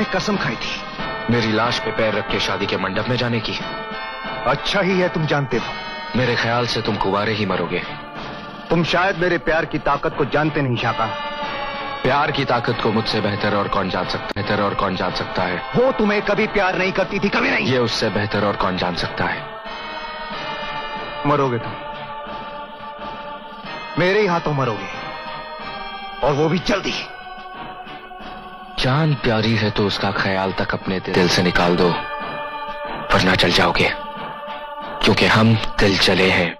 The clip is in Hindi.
कसम खाई थी मेरी लाश पे पैर रख के शादी के मंडप में जाने की। अच्छा ही है तुम जानते हो। मेरे ख्याल से तुम कुंवारे ही मरोगे। तुम शायद मेरे प्यार की ताकत को जानते नहीं शाका। प्यार की ताकत को मुझसे बेहतर और कौन जान सकता है? वो तुम्हें कभी प्यार नहीं करती थी, कभी नहीं। ये उससे बेहतर और कौन जान सकता है? मरोगे तुम, मेरे ही हाथों मरोगे, और वो भी जल्दी। जान प्यारी है तो उसका ख्याल तक अपने दिल से निकाल दो, वरना चल जाओगे, क्योंकि हम दिल चले हैं।